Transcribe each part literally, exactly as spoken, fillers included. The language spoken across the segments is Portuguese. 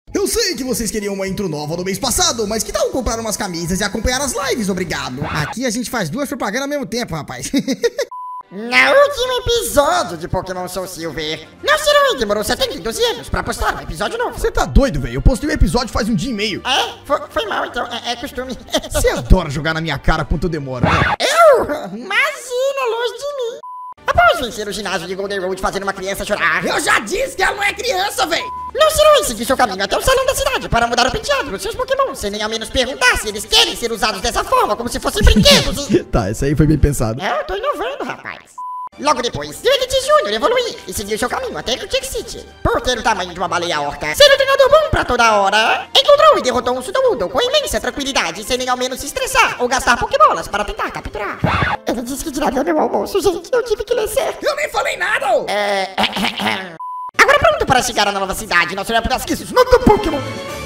Eu sei que vocês queriam uma intro nova no mês passado, mas que tal comprar umas camisas e acompanhar as lives, obrigado. Aqui a gente faz duas propagandas ao mesmo tempo, rapaz. No último episódio de Pokémon Soul Silver, nosso herói demorou setenta e dois anos pra postar um episódio novo. Você tá doido, velho? Eu postei o episódio faz um dia e meio. É, foi, foi mal então, é, é costume. Você adora jogar na minha cara quanto demora, né? Eu? Imagina, longe de mim. Após vencer o ginásio de Golden Road fazendo uma criança chorar, Eu já disse que ela não é criança, velho! nosso herói seguiu seu caminho até o salão da cidade para mudar o penteado dos seus Pokémon, sem nem ao menos perguntar se eles querem ser usados dessa forma, como se fossem brinquedos. E... Tá, isso aí foi bem pensado. É, eu tô inovando, rapaz. Logo depois, Dragnet Júnior evoluiu e seguiu seu caminho até Ecruteak City. Por ter o tamanho de uma baleia orca, ser um treinador bom pra toda hora, encontrou e derrotou um Sudowoodo com imensa tranquilidade, sem nem ao menos se estressar ou gastar Pokébolas para tentar capturar. Ele disse que tiraria meu almoço, gente, eu tive que ler certo. Eu nem falei nada! É... Agora pronto para chegar à nova cidade, nosso herói das kisses no do Pokémon.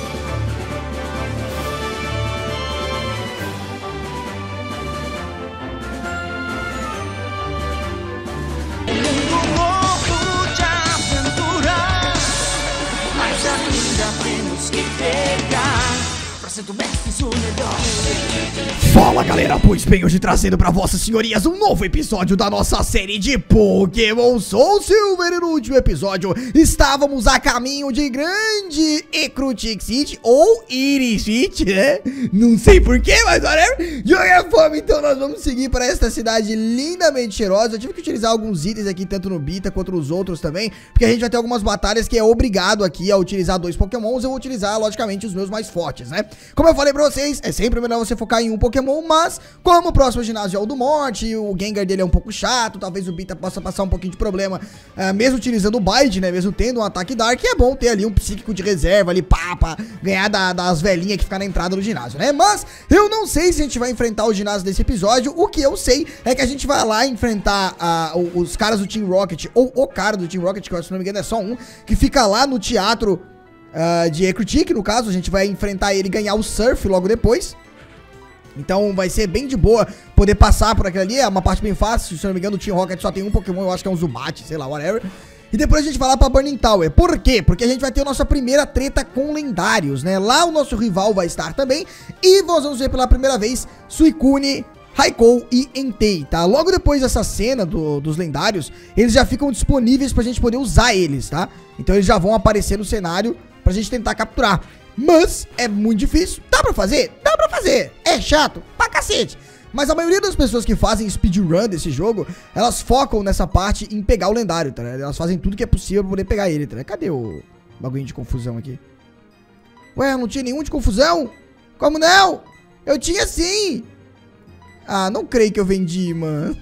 Fala galera, pois bem, hoje trazendo pra vossas senhorias um novo episódio da nossa série de Pokémon Soul Silver. E no último episódio estávamos a caminho de grande Ecruteak City ou Iris City, né? Não sei porquê, mas whatever. De qualquer forma, então nós vamos seguir para esta cidade lindamente cheirosa. Eu tive que utilizar alguns itens aqui, tanto no Bita quanto nos outros também, porque a gente vai ter algumas batalhas que é obrigado aqui a utilizar dois Pokémons. Eu vou utilizar, logicamente, os meus mais fortes, né? Como eu falei pra vocês, é sempre melhor você focar em um Pokémon, mas como o próximo ginásio é o do Morte, o Gengar dele é um pouco chato, talvez o Bita possa passar um pouquinho de problema, uh, mesmo utilizando o Bite, né, mesmo tendo um ataque Dark, é bom ter ali um psíquico de reserva ali, pá, pra ganhar da, das velhinhas que ficam na entrada do ginásio, né, mas eu não sei se a gente vai enfrentar o ginásio desse episódio. O que eu sei é que a gente vai lá enfrentar uh, os caras do Team Rocket, ou o cara do Team Rocket, que se não me engano é só um, que fica lá no teatro Uh, de Ecruteak, no caso, a gente vai enfrentar ele e ganhar o Surf logo depois. Então vai ser bem de boa poder passar por aquilo ali, é uma parte bem fácil. Se eu não me engano, o Team Rocket só tem um Pokémon, eu acho que é um Zubat, sei lá, whatever. E depois a gente vai lá pra Burning Tower. Por quê? Porque a gente vai ter a nossa primeira treta com lendários, né? Lá o nosso rival vai estar também. E nós vamos ver pela primeira vez Suicune, Raikou e Entei, tá? Logo depois dessa cena do, dos lendários, eles já ficam disponíveis pra gente poder usar eles, tá? Então eles já vão aparecer no cenário pra gente tentar capturar. Mas é muito difícil. Dá pra fazer? Dá pra fazer. É chato pra cacete. Mas a maioria das pessoas que fazem speedrun desse jogo, elas focam nessa parte em pegar o lendário, tá? Elas fazem tudo que é possível pra poder pegar ele, tá? Cadê o bagulho de confusão aqui? Ué, não tinha nenhum de confusão? Como não? Eu tinha sim. Ah, não creio que eu vendi, mano.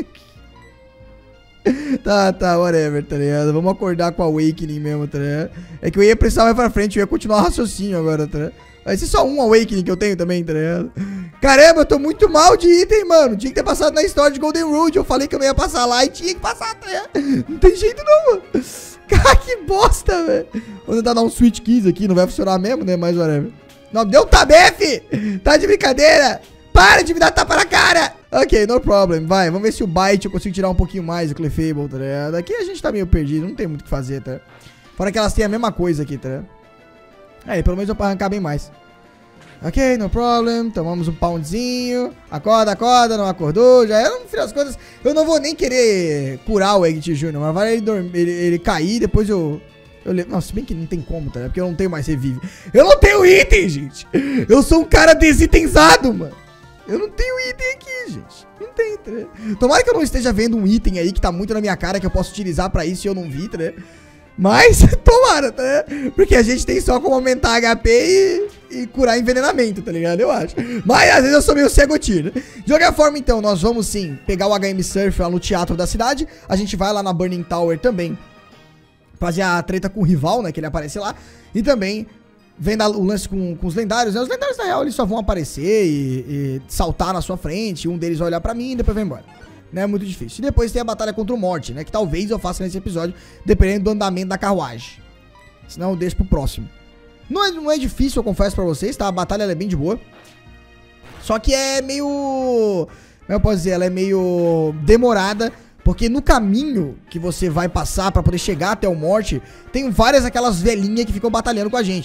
Tá, tá, whatever, tá ligado? Vamos acordar com a Awakening mesmo, tá ligado? É que eu ia precisar mais pra frente, eu ia continuar o raciocínio agora, tá ligado? Vai ser só um Awakening que eu tenho também, tá ligado? Caramba, eu tô muito mal de item, mano. Tinha que ter passado na história de Golden Road. Eu falei que eu não ia passar lá e tinha que passar, tá ligado? Não tem jeito não, mano. Cara, que bosta, velho. Vou tentar dar um Switch Keys aqui, não vai funcionar mesmo, né? Mas whatever. Não, deu tabefe! Tá de brincadeira! Para de me dar tapa na cara! Ok, no problem, vai, vamos ver se o Bite eu consigo tirar um pouquinho mais do Clefable, tá ligado? Aqui a gente tá meio perdido, não tem muito o que fazer, tá? Fora que elas têm a mesma coisa aqui, tá? Aí, pelo menos eu vou arrancar bem mais. Ok, no problem, tomamos um poundzinho. Acorda, acorda, não acordou, já era, no fim das contas, eu não vou nem querer curar o Egg Júnior, mas vai ele, dormir, ele, ele cair, depois eu... Eu levo... Nossa, se bem que não tem como, tá? Porque eu não tenho mais revive. Eu não tenho item, gente! Eu sou um cara desitenzado, mano! Eu não tenho item aqui, gente. Não tem, tá? Tomara que eu não esteja vendo um item aí que tá muito na minha cara que eu posso utilizar pra isso e eu não vi, tá? Mas, tomara, tá? Porque a gente tem só como aumentar H P e, e curar envenenamento, tá ligado? Eu acho. Mas, às vezes, eu sou meio cegotinho, né? De qualquer forma, então, nós vamos, sim, pegar o H M Surf lá no teatro da cidade. A gente vai lá na Burning Tower também fazer a treta com o rival, né? Que ele aparece lá. E também... Vendo o lance com, com os lendários, né? Os lendários, na real, eles só vão aparecer e, e saltar na sua frente. Um deles vai olhar pra mim e depois vai embora. Não é muito difícil. E depois tem a batalha contra o Morte, né? Que talvez eu faça nesse episódio, dependendo do andamento da carruagem. Senão eu deixo pro próximo. Não é, não é difícil, eu confesso pra vocês, tá? A batalha ela é bem de boa. Só que é meio... Como eu posso dizer? Ela é meio demorada. Porque no caminho que você vai passar pra poder chegar até o Morte, tem várias aquelas velhinhas que ficam batalhando com a gente.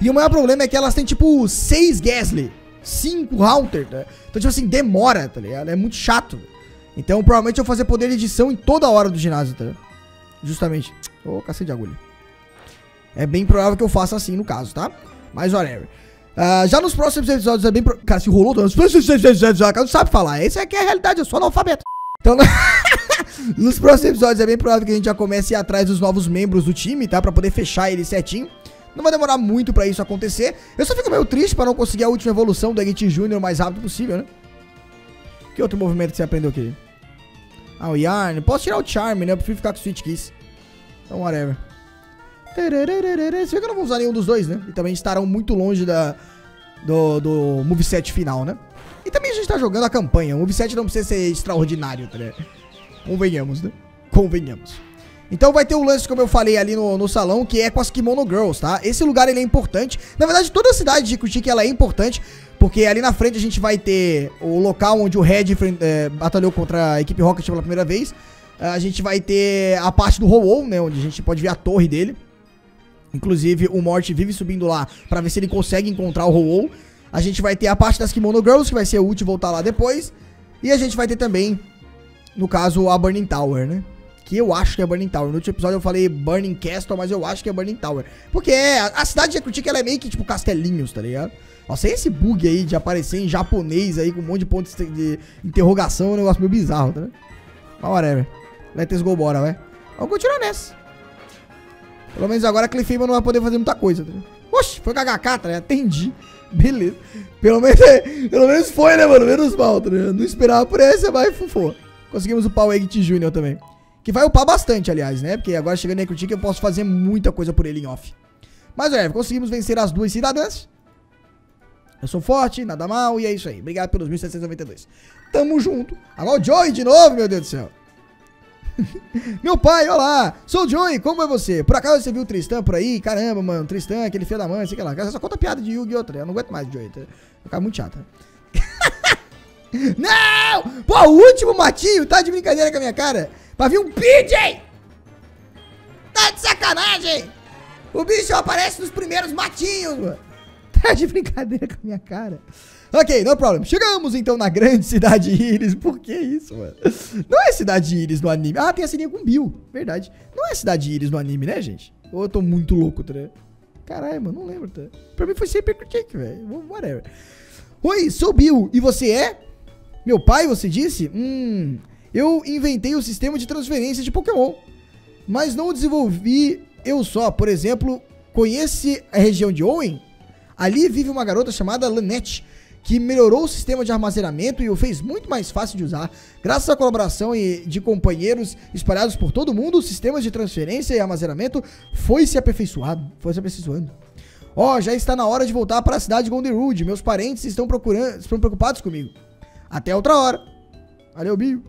E o maior problema é que elas têm, tipo, seis Gastly, cinco Haunter, tá? Então, tipo assim, demora, tá ligado? É muito chato. Então, provavelmente eu vou fazer poder de edição em toda hora do ginásio, tá? Justamente. Ô, oh, cacete de agulha. É bem provável que eu faça assim no caso, tá? Mas whatever. Uh, já nos próximos episódios é bem... Pro... Cara, se rolou... Nos próximos episódios, não sabe falar. Essa aqui é a realidade, eu sou analfabeto. Então, nos próximos episódios é bem provável que a gente já comece a ir atrás dos novos membros do time, tá? Pra poder fechar ele certinho. Não vai demorar muito pra isso acontecer. Eu só fico meio triste pra não conseguir a última evolução do Eggit Júnior o mais rápido possível, né? Que outro movimento que você aprendeu aqui? Ah, o Yarn. Posso tirar o Charm, né? Eu prefiro ficar com o Switch Kiss. Então, whatever. Você vê que eu não vou usar nenhum dos dois, né? E também estarão muito longe da, do, do moveset final, né? E também a gente tá jogando a campanha. O moveset não precisa ser extraordinário, tá ligado? Convenhamos, né? Convenhamos. Então vai ter o lance, como eu falei ali no, no salão, que é com as Kimono Girls, tá? Esse lugar, ele é importante. Na verdade, toda a cidade de Kuchiki, ela é importante. Porque ali na frente a gente vai ter o local onde o Red é, batalhou contra a equipe Rocket pela primeira vez. A gente vai ter a parte do Ho-Oh, né? Onde a gente pode ver a torre dele. Inclusive, o Morty vive subindo lá pra ver se ele consegue encontrar o Ho-Oh. A gente vai ter a parte das Kimono Girls, que vai ser útil voltar lá depois. E a gente vai ter também, no caso, a Burning Tower, né? Que eu acho que é Burning Tower. No último episódio eu falei Burning Castle, mas eu acho que é Burning Tower. Porque é, a cidade de Ekutik, ela é meio que tipo castelinhos, tá ligado? Nossa, esse bug aí de aparecer em japonês aí, com um monte de pontos de interrogação, é um negócio meio bizarro, tá ligado? Mas whatever. Let's go, bora, vai. Vamos continuar nessa. Pelo menos agora a Cliffhaven não vai poder fazer muita coisa, tá ligado? Oxi, foi com H K, tá ligado? Entendi. Beleza. Pelo menos, pelo menos foi, né, mano? Menos mal, tá ligado? Não esperava por essa, mas fufou. Conseguimos upar o Eggit Júnior também. Que vai upar bastante, aliás, né? Porque agora chegando em Ekutik eu posso fazer muita coisa por ele em off. Mas, é, conseguimos vencer as duas cidadãs. Eu sou forte, nada mal, e é isso aí. Obrigado pelos mil setecentos e noventa e dois. Tamo junto. Agora o Joey de novo, meu Deus do céu. Meu pai, olá. Sou o Joey, como é você? Por acaso você viu o Tristan por aí? Caramba, mano, Tristan, aquele filho da mãe, sei lá. Essa só conta piada de Yu-Gi-Oh! Eu não aguento mais, Joey. Vai ficar muito chato. Não! Pô, o último matinho, tá de brincadeira com a minha cara? Pra vir um P J! Tá de sacanagem! O bicho aparece nos primeiros matinhos, mano. Tá de brincadeira com a minha cara. Ok, no problem. Chegamos então na grande cidade Iris. Por que isso, mano? Não é cidade Iris no anime. Ah, tem a ceninha com Bill. Verdade. Não é cidade Iris no anime, né, gente? Ou eu tô muito louco, tá? Caralho, mano, não lembro, tá? Pra mim foi sempre Ekutik, velho. Whatever. Oi, sou Bill. E você é? Meu pai, você disse? Hum... Eu inventei o sistema de transferência de Pokémon, mas não o desenvolvi eu só. Por exemplo, conhece a região de Owen? Ali vive uma garota chamada Lynette, que melhorou o sistema de armazenamento e o fez muito mais fácil de usar. Graças à colaboração de companheiros espalhados por todo mundo, o sistema de transferência e armazenamento foi se aperfeiçoado, foi se aperfeiçoando. Ó, oh, já está na hora de voltar para a cidade de Goldenwood. Meus parentes estão procurando, estão preocupados comigo. Até outra hora. Valeu, Bill.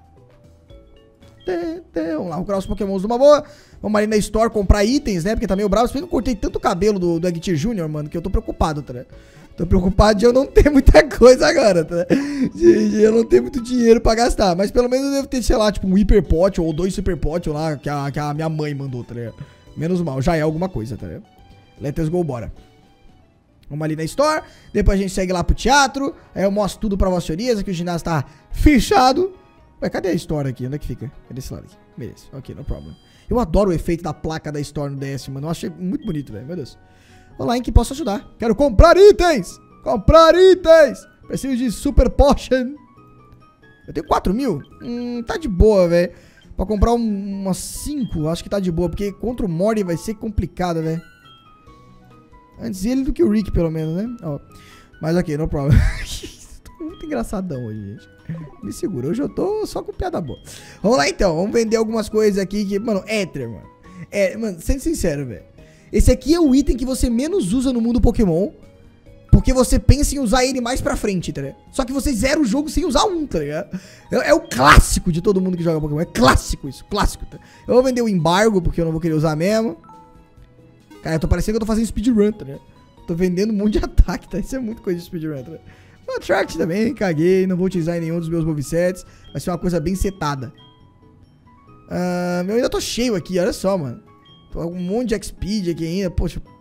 Vamos lá, procurar os pokémons numa boa. Vamos ali na store comprar itens, né? Porque tá meio bravo. Eu cortei tanto o cabelo do, do Eggit Júnior, mano, que eu tô preocupado, tá? Tô preocupado de eu não ter muita coisa agora, tá? De, de eu não ter muito dinheiro pra gastar. Mas pelo menos eu devo ter, sei lá, tipo um hiperpot ou dois superpot lá que a, que a minha mãe mandou, tá ligado? Menos mal, já é alguma coisa, tá ligado? Let's go, bora. Vamos ali na store. Depois a gente segue lá pro teatro. Aí eu mostro tudo pra vocês, que o ginásio tá fechado. Ué, cadê a Store aqui? Onde é que fica? Cadê esse lado aqui? Beleza, ok, no problem. Eu adoro o efeito da placa da Store no D S, mano. Eu achei muito bonito, velho, meu Deus. Olá, em que posso ajudar? Quero comprar itens! Comprar itens! Preciso de Super Potion. Eu tenho quatro mil? Hum, tá de boa, velho. Pra comprar um, umas cinco, acho que tá de boa. Porque contra o Morty vai ser complicado, velho. Antes ele do que o Rick, pelo menos, né? Ó. Mas ok, no problem. Tô muito engraçadão hoje, gente. Me segura, hoje eu tô só com piada boa. Vamos lá então, vamos vender algumas coisas aqui que, mano, Ether, mano. É, mano, sendo sincero, velho. Esse aqui é o item que você menos usa no mundo Pokémon, porque você pensa em usar ele mais pra frente, tá ligado? Só que você zera o jogo sem usar um, tá ligado? É, é o clássico de todo mundo que joga Pokémon, é clássico isso, clássico, tá? Eu vou vender o embargo, porque eu não vou querer usar mesmo. Cara, eu tô parecendo que eu tô fazendo speedrun, tá ligado? Tô vendendo um monte de ataque, tá? Isso é muito coisa de speedrun, tá ligado? O Attract também, caguei, não vou utilizar em nenhum dos meus movesets. Vai ser uma coisa bem setada. Uh, eu ainda tô cheio aqui, olha só, mano. Tô com um monte de X P aqui ainda. Poxa,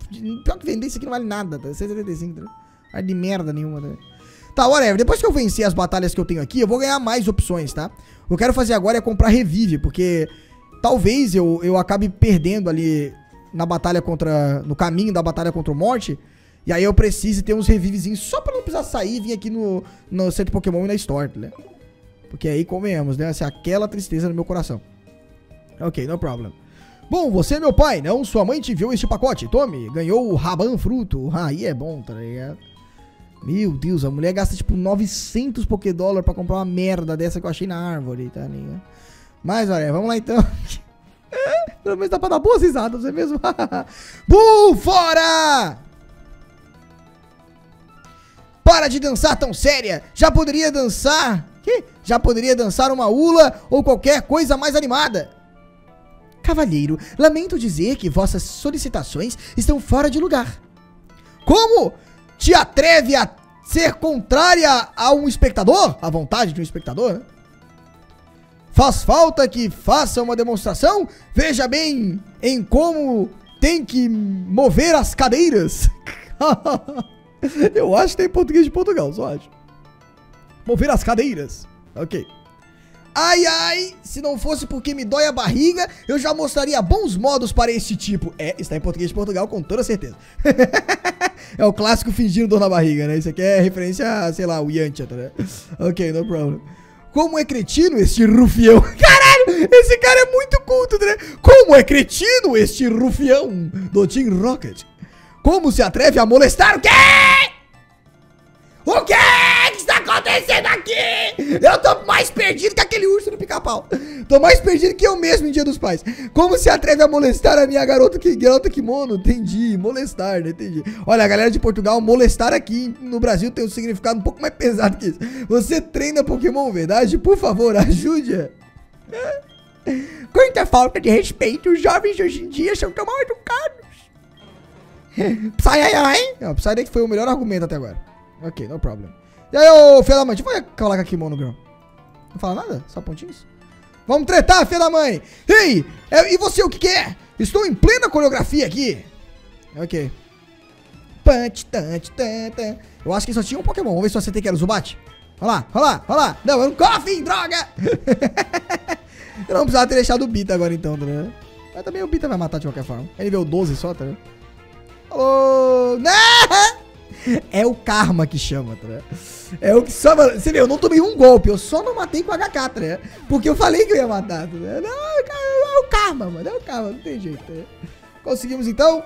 Pior que vender isso aqui não vale nada, tá? seiscentos e setenta e cinco, tá? Vale de merda nenhuma, tá? Tá, whatever. Depois que eu vencer as batalhas que eu tenho aqui, eu vou ganhar mais opções, tá? O que eu quero fazer agora é comprar revive, porque talvez eu, eu acabe perdendo ali na batalha contra... No caminho da batalha contra o Morte. E aí eu preciso ter uns revivezinhos só pra não precisar sair e vir aqui no, no centro Pokémon e na Store, né? Porque aí convenhamos, né? Assim, aquela tristeza no meu coração. Ok, no problem. Bom, você é meu pai, não? Sua mãe te enviou este pacote. Tome, ganhou o Raban Fruto. Ah, aí é bom, tá ligado? Meu Deus, a mulher gasta tipo novecentos Pokédólar pra comprar uma merda dessa que eu achei na árvore, tá ligado? Mas, olha, vamos lá então. Pelo menos dá pra dar boas risadas, não é mesmo? Bull, fora! Para de dançar tão séria. Já poderia dançar... Que? Já poderia dançar uma hula ou qualquer coisa mais animada. Cavalheiro, lamento dizer que vossas solicitações estão fora de lugar. Como? Te atreve a ser contrária a um espectador? À vontade de um espectador, né? Faz falta que faça uma demonstração? Veja bem em como tem que mover as cadeiras. Eu acho que tem português de Portugal, só acho. Mover as cadeiras. Ok. Ai, ai, se não fosse porque me dói a barriga, eu já mostraria bons modos para esse tipo. É, está em português de Portugal, com toda certeza. É o clássico fingindo dor na barriga, né? Isso aqui é referência a, sei lá, o Yantia, tá, né? Ok, no problem. Como é cretino este rufião? Caralho, esse cara é muito culto, né? Como é cretino este rufião do Team Rocket? Como se atreve a molestar o quê? O quê que está acontecendo aqui? Eu tô mais perdido que aquele urso do pica-pau. Tô mais perdido que eu mesmo em Dia dos Pais. Como se atreve a molestar a minha garota, que, garota kimono? Entendi, molestar, né? Entendi. Olha, a galera de Portugal, molestar aqui no Brasil tem um significado um pouco mais pesado que isso. Você treina Pokémon, verdade? Por favor, ajude-a. Quanta falta de respeito. Os jovens de hoje em dia são tão mal educados. Psy-ai-ai. Psy-ai foi o melhor argumento até agora. Ok, no problem. E aí, ô, filha da mãe, deixa eu colocar kimono, girl. Não fala nada? Só pontinhos? Vamos tretar, filha da mãe. Ei, é, e você, o que que é? Estou em plena coreografia aqui. Ok. Punch, punch, punch. Eu acho que só tinha um Pokémon. Vamos ver se você tem que era o Zubat. Olha lá, olha lá, olha lá. Não, era um Coffin, droga. Eu não precisava ter deixado o Bita agora então, tá vendo? Mas também o Bita vai matar de qualquer forma. É nível doze só, tá vendo? Alô, não! É o karma que chama, tá, né? É o que só... Você vê, eu não tomei um golpe, eu só não matei com H K, tá, né? Porque eu falei que eu ia matar, tá, né? Não, é o karma, mano, é o karma, não tem jeito, né? Conseguimos, então,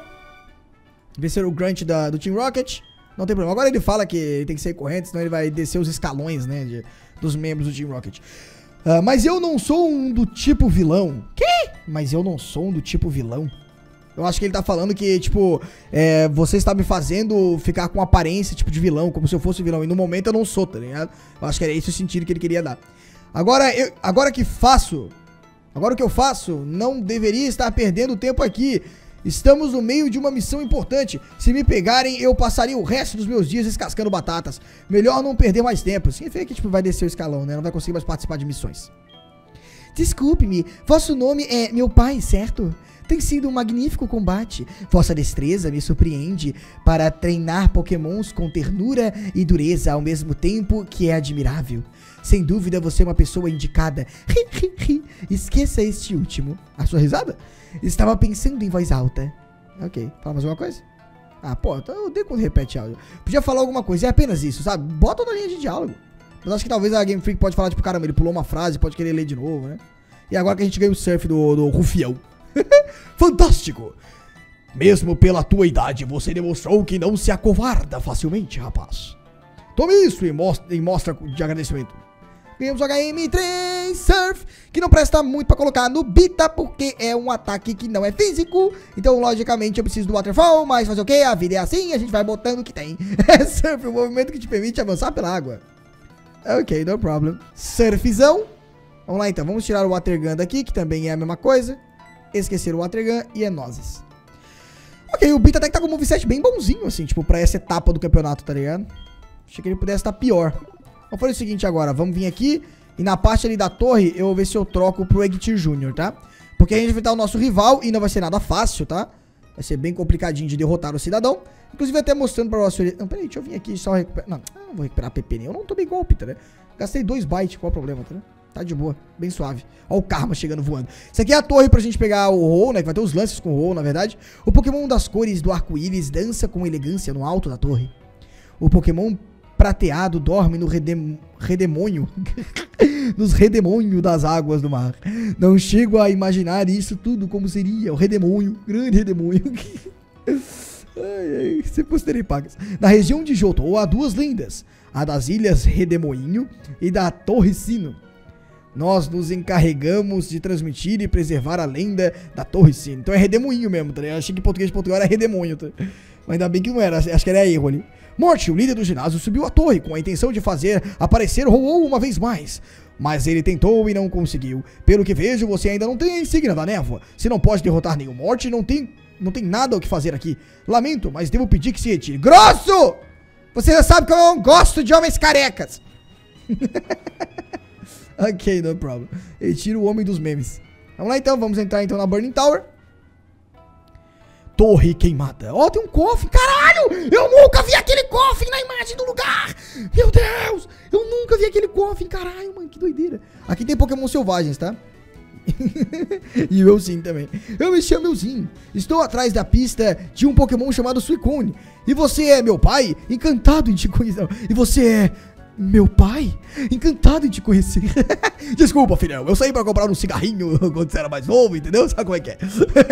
vencer o Grunt da, do Team Rocket. Não tem problema. Agora ele fala que ele tem que sair correndo, senão ele vai descer os escalões, né, de, dos membros do Team Rocket. Uh, mas eu não sou um do tipo vilão. Que? Mas eu não sou um do tipo vilão. Eu acho que ele tá falando que, tipo, é, você está me fazendo ficar com aparência, tipo, de vilão, como se eu fosse vilão. E no momento eu não sou, tá ligado? Eu acho que era esse o sentido que ele queria dar. Agora, eu, agora que faço, agora o que eu faço, não deveria estar perdendo tempo aqui. Estamos no meio de uma missão importante. Se me pegarem, eu passaria o resto dos meus dias descascando batatas. Melhor não perder mais tempo. Significa que, tipo, vai descer o escalão, né? Não vai conseguir mais participar de missões. Desculpe-me, vosso nome é meu pai, certo? Tem sido um magnífico combate. Vossa destreza me surpreende para treinar pokémons com ternura e dureza ao mesmo tempo, que é admirável. Sem dúvida você é uma pessoa indicada. Esqueça este último. A sua risada? Estava pensando em voz alta. Ok, fala mais alguma coisa? Ah, pô, eu odeio quando repete áudio. Podia falar alguma coisa, é apenas isso, sabe? Bota na linha de diálogo. Mas acho que talvez a Game Freak pode falar, tipo, caramba, ele pulou uma frase, pode querer ler de novo, né? E agora que a gente ganha o surf do, do Rufião. Fantástico! Mesmo pela tua idade, você demonstrou que não se acovarda facilmente, rapaz. Tome isso e mostra, e mostra de agradecimento. Ganhamos o H M três Surf, que não presta muito pra colocar no Bita, porque é um ataque que não é físico. Então, logicamente, eu preciso do Waterfall, mas fazer o quê? A vida é assim, a gente vai botando o que tem. Surf, o movimento que te permite avançar pela água. Ok, no problem. Surfzão. Vamos lá então, vamos tirar o Water Gun daqui, que também é a mesma coisa. Esquecer o Water Gun e é nozes. Ok, o Bita até que tá com um moveset bem bonzinho, assim, tipo, pra essa etapa do campeonato, tá ligado? Achei que ele pudesse estar pior. Vamos fazer o seguinte agora, vamos vir aqui e na parte ali da torre eu vou ver se eu troco pro Eggtir Júnior, tá? Porque a gente vai enfrentar o nosso rival e não vai ser nada fácil, tá? Vai ser bem complicadinho de derrotar o cidadão. Inclusive até mostrando pra você... Não, peraí, deixa eu vir aqui só recuperar... Não, eu não vou recuperar P P nem. Eu não tomei golpe, tá, né? Gastei dois bytes, qual é o problema, tá, né? Tá de boa, bem suave. Ó o Karma chegando voando. Isso aqui é a torre pra gente pegar o Ho, né? Que vai ter os lances com o Ho, na verdade. O Pokémon das cores do arco-íris dança com elegância no alto da torre. O Pokémon prateado dorme no redem... redemônio. Nos redemônios das águas do mar. Não chego a imaginar isso tudo como seria. O redemônio, grande redemônio. Ai, ai, se posterei pagas. Na região de Johto, há duas lendas. A das Ilhas Redemoinho e da Torre Sino. Nós nos encarregamos de transmitir e preservar a lenda da Torre Sino. Então é Redemoinho mesmo, tá ligado? Eu achei que em português de Portugal era Redemoinho, tá? Mas ainda bem que não era, acho que era erro ali. Morte, o líder do ginásio, subiu à torre com a intenção de fazer aparecer o Ho-Oh uma vez mais. Mas ele tentou e não conseguiu. Pelo que vejo, você ainda não tem a insígnia da névoa. Se não pode derrotar nenhum Morte, não tem, não tem nada o que fazer aqui. Lamento, mas devo pedir que se retire. Grosso! Você já sabe que eu não gosto de homens carecas. Ok, no problem. Retira o homem dos memes. Vamos lá então, vamos entrar então na Burning Tower. Torre queimada. Ó, oh, tem um cofre, caralho! Eu nunca vi aquele cofre na imagem do lugar! Meu Deus! Eu nunca vi aquele cofre, caralho, mano, que doideira. Aqui tem Pokémon selvagens, tá? E o Euzin também. Eu me chamo Euzin. Estou atrás da pista de um Pokémon chamado Suicune. E você é meu pai? Encantado em te conhecer. E você é... meu pai? Encantado em te conhecer. Desculpa, filhão. Eu saí pra comprar um cigarrinho quando você era mais novo, entendeu? Sabe como é que é?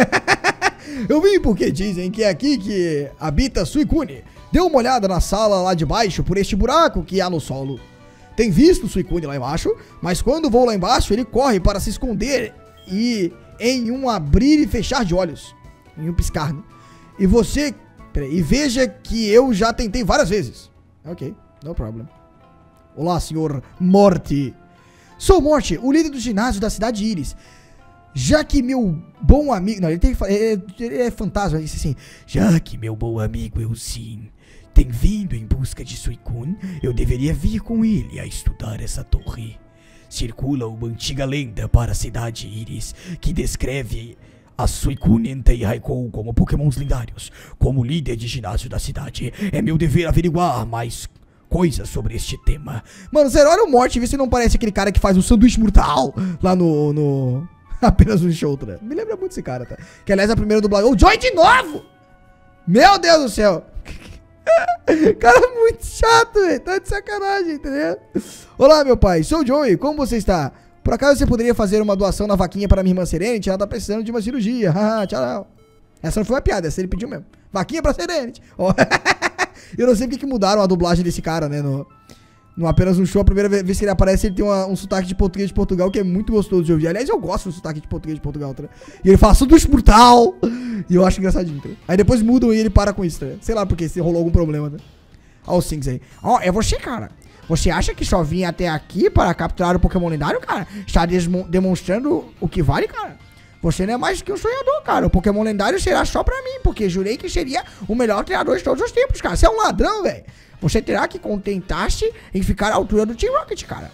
Eu vim porque dizem que é aqui que habita Suicune. Dê uma olhada na sala lá de baixo por este buraco que há no solo. Tem visto o Suicune lá embaixo, mas quando vou lá embaixo ele corre para se esconder e em um abrir e fechar de olhos. Em um piscar, né? E você... Peraí, e veja que eu já tentei várias vezes. Ok, no problem. Olá, senhor Morte. Sou Morte, o líder do ginásio da cidade Iris. Já que meu bom amigo... Não, ele tem que falar... Ele, ele é fantasma, ele disse assim... Já que meu bom amigo Euzin tem vindo em busca de Suicune, eu deveria vir com ele a estudar essa torre. Circula uma antiga lenda para a cidade Iris que descreve a Suicune e Raikou como pokémons lendários. Como líder de ginásio da cidade, é meu dever averiguar mais coisas sobre este tema. Mano, sério, olha o Morte, vê se não parece aquele cara que faz um sanduíche mortal lá no... no... Apenas um show, tá? Me lembra muito esse cara, tá? Que aliás é a primeira dublagem. O Joy de novo! Meu Deus do céu! Cara muito chato, velho. Tá de sacanagem, entendeu? Olá, meu pai. Sou o Joey. Como você está? Por acaso você poderia fazer uma doação na vaquinha para minha irmã Serenity? Ela tá precisando de uma cirurgia. Haha, tchau. Essa não foi uma piada, essa ele pediu mesmo. Vaquinha pra Serenity. Oh. Eu não sei porque que mudaram a dublagem desse cara, né? No... No apenas um show, a primeira vez que ele aparece, ele tem uma, um sotaque de português de Portugal que é muito gostoso de ouvir. Aliás, eu gosto do sotaque de português de Portugal, tá? E ele fala sanduíche brutal. E eu acho engraçadinho, tá? Aí depois mudam e ele para com isso, tá? Sei lá porque, se rolou algum problema, tá? Olha os Things aí. Ó, oh, é você, cara. Você acha que só vim até aqui para capturar o Pokémon lendário, cara? Está demonstrando o que vale, cara? Você não é mais que um sonhador, cara. O Pokémon lendário será só pra mim, porque jurei que seria o melhor treinador de todos os tempos, cara. Você é um ladrão, velho. Você terá que contentar-se em ficar à altura do Team Rocket, cara.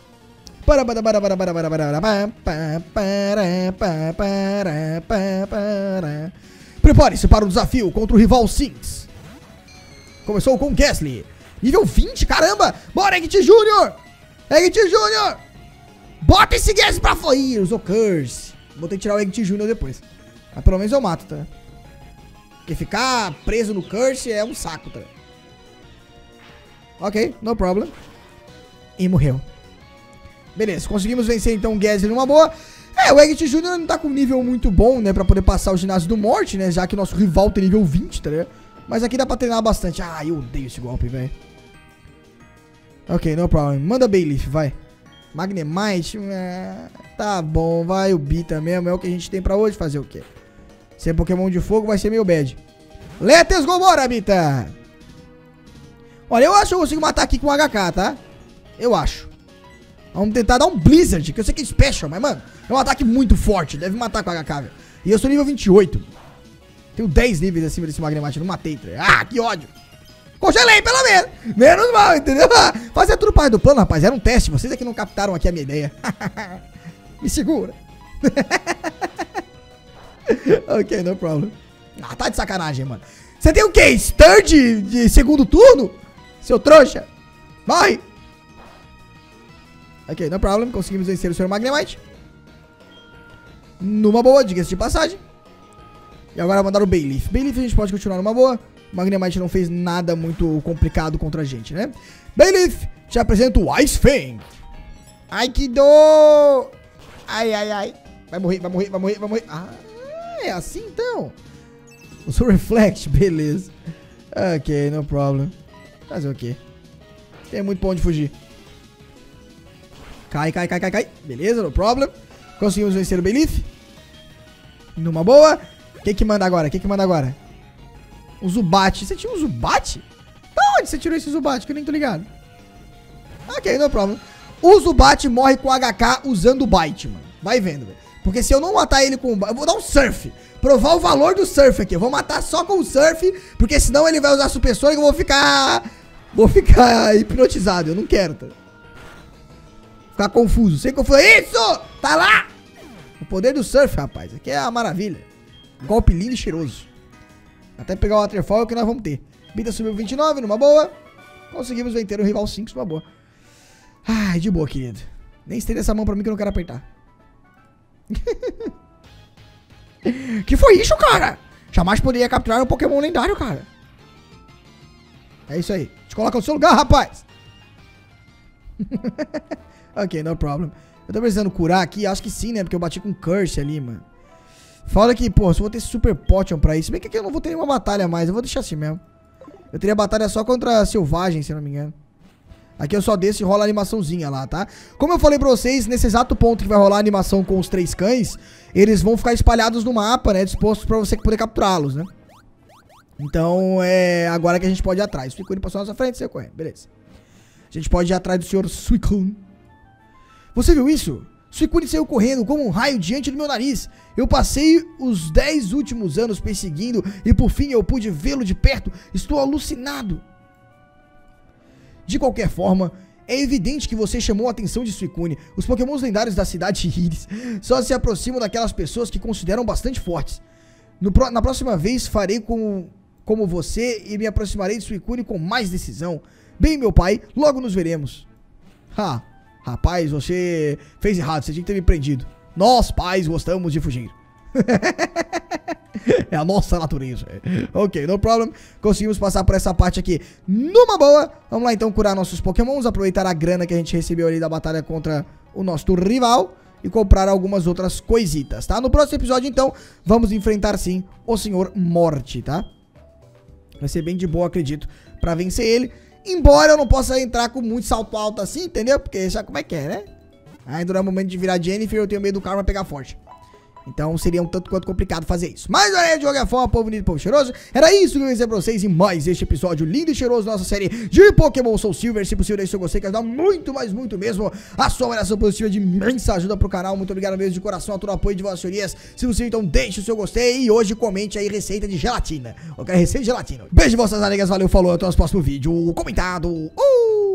Prepare-se para o desafio contra o rival Sinks. Começou com Gastly. Nível vinte, caramba. Bora, Eggit Júnior. Eggit Júnior. Bota esse Gastly pra fora. Ih, usou Curse. Vou ter que tirar o Eggit Júnior depois. Mas pelo menos eu mato, tá? Porque ficar preso no Curse é um saco, tá? Ok, no problem. E morreu. Beleza, conseguimos vencer então o Gastly numa boa. É, o Eggit Júnior não tá com um nível muito bom, né? Pra poder passar o ginásio do Morte, né? Já que nosso rival tem nível vinte, tá ligado? Mas aqui dá pra treinar bastante. Ah, eu odeio esse golpe, velho. Ok, no problem. Manda Bayleaf, vai. Magnemite. É, tá bom, vai o Bita mesmo. É o que a gente tem pra hoje. Fazer o quê? Ser Pokémon de fogo vai ser meio bad. Let's go, bora, Bita! Olha, eu acho que eu consigo matar aqui com o H K, tá? Eu acho. Vamos tentar dar um Blizzard, que eu sei que é special, mas, mano, é um ataque muito forte. Deve matar com o H K, velho. E eu sou nível vinte e oito. Tenho dez níveis acima desse Magnemite. Não matei, tá? Ah, que ódio. Congelei, pelo menos. Menos mal, entendeu? Fazia tudo parte do plano, rapaz. Era um teste. Vocês é que não captaram aqui a minha ideia. Me segura. Ok, no problem. Ah, tá de sacanagem, mano. Você tem o quê? Stun de, de segundo turno? Seu trouxa. Morre. Ok, no problem. Conseguimos vencer o senhor Magnemite. Numa boa, diga-se de passagem. E agora mandar o Bayleaf. Bayleaf a gente pode continuar numa boa. O Magnemite não fez nada muito complicado contra a gente, né? Bayleaf, te apresento o Ice Fang. Ai, que dor. Ai, ai, ai. Vai morrer, vai morrer, vai morrer, vai morrer. Ah, é assim então. O seu Reflect, beleza. Ok, no problem. Fazer o quê? Tem muito pra onde fugir. Cai, cai, cai, cai, cai. Beleza, no problem. Conseguimos vencer o Bayleaf. Numa boa. O que que manda agora? O que que manda agora? O Zubat. Você tinha um Zubat? Da onde você tirou esse Zubat? Que eu nem tô ligado. Ok, no problem. O Zubat morre com H K usando o Bite, mano. Vai vendo, velho. Porque se eu não matar ele com... Eu vou dar um Surf. Provar o valor do Surf aqui. Eu vou matar só com o Surf. Porque senão ele vai usar Super Sonic e eu vou ficar... Vou ficar hipnotizado. Eu não quero, tá? Ficar confuso. Sem confuso. Isso! Tá lá! O poder do Surf, rapaz. Aqui é a maravilha. Golpe lindo e cheiroso. Até pegar o Waterfall que nós vamos ter. Bita subiu vinte e nove, numa boa. Conseguimos vencer o rival cinco, numa boa. Ai, de boa, querido. Nem estenda essa mão pra mim que eu não quero apertar. Que foi isso, cara? Jamais poderia capturar um Pokémon lendário, cara. É isso aí. Te coloca no seu lugar, rapaz. Ok, no problem. Eu tô precisando curar aqui? Acho que sim, né? Porque eu bati com Curse ali, mano. Fala que, pô, se eu vou ter Super Potion pra isso. Bem que aqui eu não vou ter nenhuma batalha mais. Eu vou deixar assim mesmo. Eu teria batalha só contra Selvagem, se eu não me engano. Aqui eu só desço e rola a animaçãozinha lá, tá? Como eu falei pra vocês, nesse exato ponto que vai rolar a animação com os três cães, eles vão ficar espalhados no mapa, né? Dispostos pra você poder capturá-los, né? Então, é agora que a gente pode ir atrás. O Suicune passou na nossa frente, você corre. Beleza. A gente pode ir atrás do senhor Suicune. Você viu isso? Suicune saiu correndo como um raio diante do meu nariz. Eu passei os dez últimos anos perseguindo e por fim eu pude vê-lo de perto. Estou alucinado. De qualquer forma, é evidente que você chamou a atenção de Suicune. Os Pokémons lendários da cidade Iris só se aproximam daquelas pessoas que consideram bastante fortes. No pro, na próxima vez farei como, como você e me aproximarei de Suicune com mais decisão. Bem, meu pai, logo nos veremos. Ha, rapaz, você fez errado, você tinha que ter me prendido. Nós, pais, gostamos de fugir. É a nossa natureza. Ok, no problem. Conseguimos passar por essa parte aqui numa boa. Vamos lá então curar nossos Pokémons. Aproveitar a grana que a gente recebeu ali da batalha contra o nosso rival. E comprar algumas outras coisitas, tá? No próximo episódio então, vamos enfrentar sim o senhor Morte, tá? Vai ser bem de boa, acredito, pra vencer ele. Embora eu não possa entrar com muito salto alto assim, entendeu? Porque já como é que é, né? Ainda no momento de virar Jennifer, eu tenho medo do Karma pegar forte. Então seria um tanto quanto complicado fazer isso. Mas olha aí, de qualquer forma, povo bonito, povo cheiroso. Era isso que eu ia dizer pra vocês em mais este episódio lindo e cheiroso da nossa série de Pokémon Soul Silver. Se possível, deixe seu gostei, que ajuda muito, mas muito mesmo. A sua avaliação positiva de imensa ajuda pro canal. Muito obrigado mesmo de coração a todo o apoio de vossas senhorias. Se possível, então deixe o seu gostei. E hoje comente aí receita de gelatina. Eu quero receita de gelatina. Beijo de vossas amigas, valeu, falou. Até o próximo vídeo comentado. Uh!